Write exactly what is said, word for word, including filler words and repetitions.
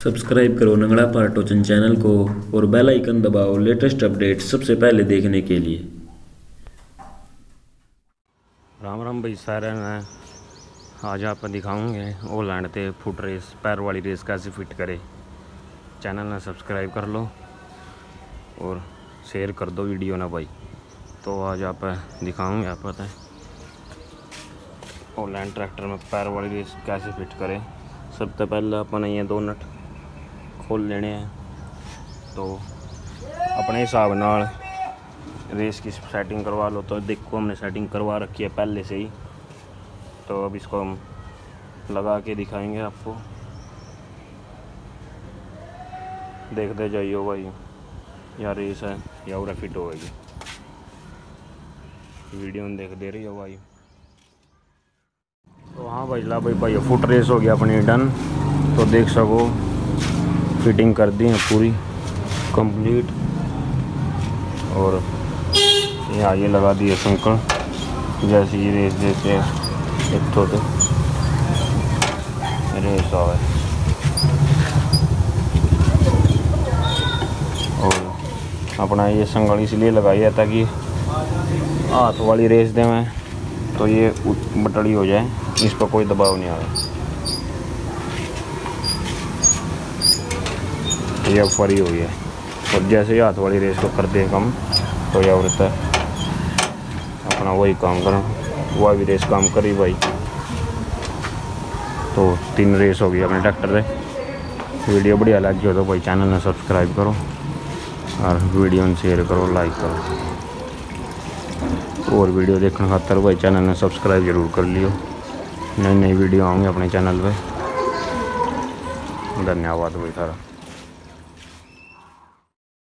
Subscribe करो नंगड़ा पार टोचन channel को और बेल आइकन दबाओ लेटेस्ट अपडेट सबसे पहले देखने के लिए। राम राम भाई सारे ने आज आप दिखाऊंगे हॉलैंड ते फुट रेस पैर वाली रेस कैसे फिट करे। चैनल ने सब्सक्राइब कर लो और शेयर कर दो वीडियो ना भाई। तो आज आप दिखाऊंगे आप पता है हॉलैंड ट्रैक्टर में पैर वाली रेस कैसे फिट करें। सबसे पहले अपने ये दो नट खोल लेने हैं। तो अपने हिसाब नाल रेस की सेटिंग करवा लो। तो देखो हमने सेटिंग करवा रखी है पहले से ही। तो अब इसको हम लगा के दिखाएंगे आपको, देखते जाइए भाई। या रेस है या पूरा फिट होएगी, वीडियो में देख दे रही हो भाई। तो हाँ भाई ला भाई भाई फुट रेस हो गया अपनी डन। तो देख सको फिटिंग कर दी है पूरी कंप्लीट। और यहाँ ये लगा दिए संकल जैसे ये रेस जैसे एक तो, तो रेस आवे। और अपना ये संगल इसलिए लगाई है ताकि हाथ वाली रेस दे में तो ये बटड़ी हो जाए, इस पर कोई दबाव नहीं आवे। ये अब फरी हुई है और जैसे ही हाथ वाली रेस को कर दे कम तो यह औरत है अपना वही काम कर, वह भी रेस काम करी भाई। तो तीन रेस हो गई अपने ट्रैक्टर से। वीडियो बढ़िया लगी हो तो भाई चैनल ने सब्सक्राइब करो और वीडियो में शेयर करो, लाइक करो। और वीडियो देखने खातर भाई चैनल ने सब्सक्राइब जरूर कर लियो। नई नई वीडियो आऊँगी अपने चैनल पे। धन्यवाद भाई सारा।